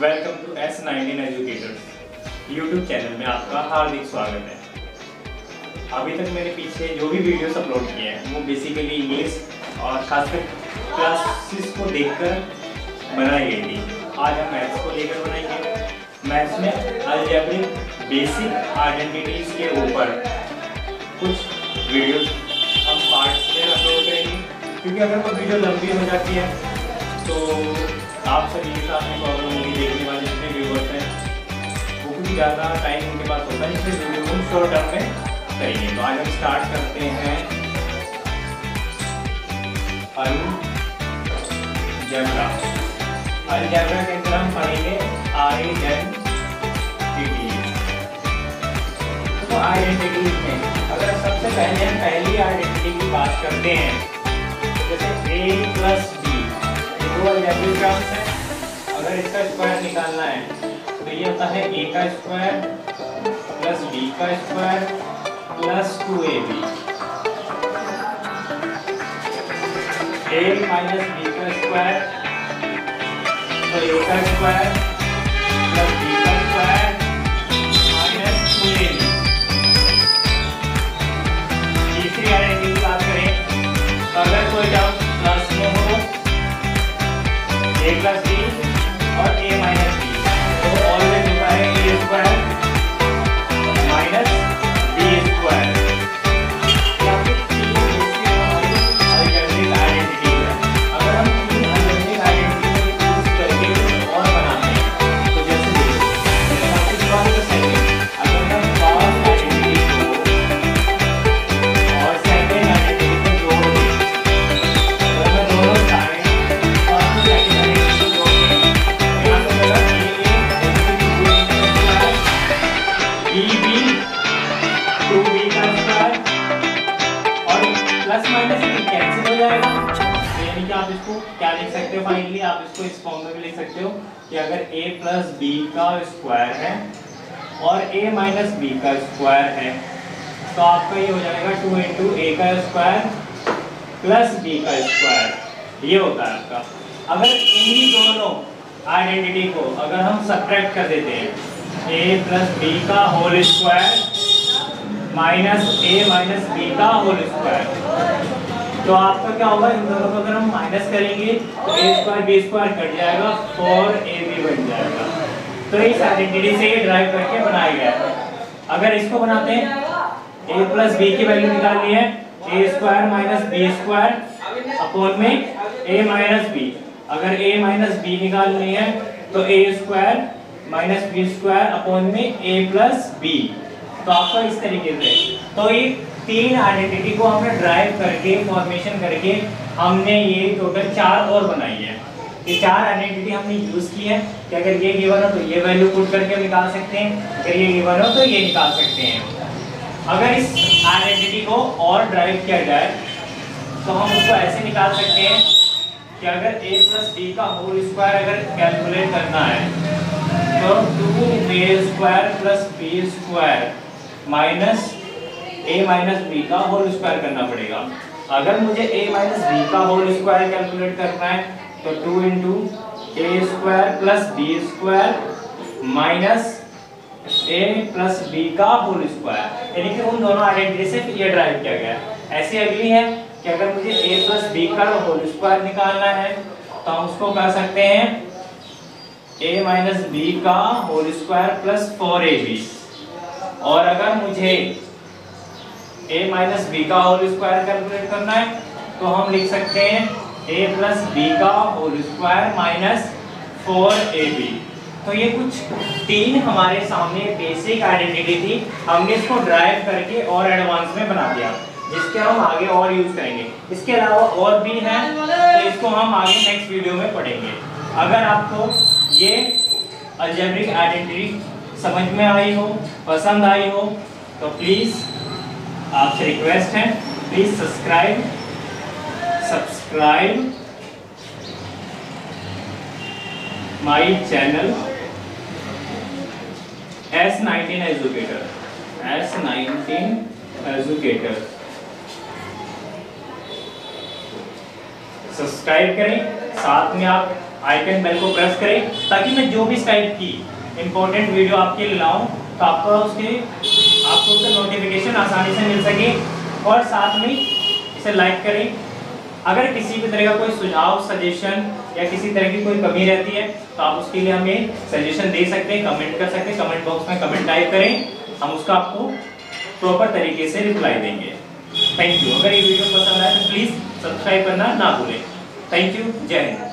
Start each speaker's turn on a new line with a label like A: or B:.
A: Welcome to S19 educators YouTube channel में आपका हार्दिक स्वागत है। अभी तक मैंने पीछे जो भी वीडियोस अपलोड किए हैं वो बेसिकली इंग्लिश और खासकर क्लासेस को देखकर बनाई गई थी। आज हम मैथ्स को लेकर बनाएंगे। मैथ्स में अलजेब्रिक बेसिक आइडेंटिटीज के ऊपर कुछ वीडियोस हम पार्ट्स में अपलोड करेंगे, क्योंकि अगर वो वीडियो लंबी हो जाती है तो आप सभी के साथ में प्रॉब्लम होगी। देखने वाले जितने व्यूवर्स हैं वो कुछ ज़्यादा टाइम उनके पास होता है, इसलिए वीडियो को शॉर्ट टर्म में करेंगे। तो आज हम स्टार्ट करते हैं अलजेब्रा। अलजेब्रा के अंदर हम पढ़ेंगे आइडेंटिटीज। तो आइडेंटिटीज में अगर सबसे पहले हम पहली आइडेंटिटी की बात करते हैं, जैसे a प्लस b, दो अलजेब्रिक टर्म्स हैं। अगर इसका स्क्वायर निकालना है तो ये होता है a का स्क्वायर प्लस b का square plus 2ab। a minus b का स्क्वायर तो a का स्क्वायर प्लस b का स्क्वायर माइनस 2ab। तीसरी आइडेंटिटी की बात करें तो अगर कोई टर्म प्लस में हो a प्लस b और a माइनस b, तो ऑलवेज होता है a square minus b square. Algebraic identity है। अगर हम तीन अलजेब्रिक आइडेंटिटी को यूज करके कुछ और बनाते हैं तो जैसे अगर हम फर्स्ट आइडेंटिटी को और सेकंड आइडेंटिटी को जोड़ दें, अगर मैं दोनों साइड और सेकंड आइडेंटिटी को जोड़ दें, यहाँ पे मेरा a 2b का स्क्वायर और प्लस माइनस कैंसिल हो जाएगा। यानी कि आप इसको क्या लिख सकते हो, फाइनली आप इसको इस फॉर्म में भी लिख सकते हो कि अगर a प्लस b का स्क्वायर है और a माइनस b का स्क्वायर है तो आपका ये हो जाएगा 2 इंटू a का स्क्वायर प्लस b का स्क्वायर। ये होता है आपका। अगर इन्हीं दोनों आइडेंटिटी को अगर हम सब्ट्रैक्ट कर देते हैं, a प्लस b का whole square minus a minus b का होल स्क्वायर, तो आपका क्या होगा, इन दोनों को अगर हम माइनस करेंगे तो a square b square cut जाएगा, 4ab बन जाएगा। तो इस आइडेंटिटी से ये ड्राइव करके बनाया गया है। अगर इसको बनाते हैं, a प्लस b की वैल्यू निकालनी है, a square minus b square upon में a माइनस b। अगर a माइनस b निकालनी है तो a square minus b square upon में a प्लस b। तो आपका इस तरीके से, तो ये तीन आइडेंटिटी को हमने ड्राइव करके फॉर्मेशन करके हमने ये टोटल 4 और बनाई है। ये 4 आइडेंटिटी हमने यूज की है कि अगर ये गिवन हो तो ये वैल्यू पुट करके निकाल सकते हैं, अगर ये गिवन हो तो ये निकाल सकते हैं। अगर इस आइडेंटिटी को और ड्राइव किया जाए तो हम उसको ऐसे निकाल सकते हैं कि अगर a प्लस b का होल स्क्वायर अगर कैलकुलेट करना है तो 2a square plus b square minus a minus b का होल स्क्वायर करना पड़ेगा। अगर मुझे a माइनस b का होल स्क्वायर कैलकुलेट करना है तो 2 into a square plus b square minus a plus b का होल स्क्वायर। यानी कि उन दोनों आइडेंटिटी से ये ड्राइव किया गया है। ऐसी अगली है कि अगर मुझे a प्लस b का होल स्क्वायर निकालना है तो हम उसको कर सकते हैं a माइनस b का होल स्क्वायर प्लस 4ab। और अगर मुझे a माइनस b का होल स्क्वायर कैलकुलेट करना है तो हम लिख सकते हैं a प्लस b का होल स्क्वायर माइनस 4ab। तो ये कुछ तीन हमारे सामने बेसिक आइडेंटिटी थी, हमने इसको ड्राइव करके और एडवांस में बना दिया, जिसके हम आगे और यूज करेंगे। इसके अलावा और भी हैं तो इसको हम आगे नेक्स्ट वीडियो में पढ़ेंगे। अगर आपको ये अलजेब्रिक आइडेंटिटी समझ में आई हो, पसंद आई हो, तो प्लीज़ आपसे रिक्वेस्ट है, please subscribe my channel S19 educator. Subscribe करें, साथ में आप आइकन बेल को प्रेस करें ताकि मैं जो भी इस टाइप की इंपॉर्टेंट वीडियो आपके लिए लाऊं तो आपको उसका नोटिफिकेशन आसानी से मिल सके। और साथ में इसे लाइक करें। अगर किसी भी तरह का कोई सुझाव, सजेशन या किसी तरह की कोई कमी रहती है तो आप उसके लिए हमें सजेशन दे सकते हैं, कमेंट कर सकते हैं। कमेंट बॉक्स में कमेंट टाइप करें, हम उसका आपको प्रॉपर तरीके से रिप्लाई देंगे। Thank you. अगर ये वीडियो पसंद आए तो प्लीज़ सब्सक्राइब करना ना भूलें। Thank you. जय हिंद।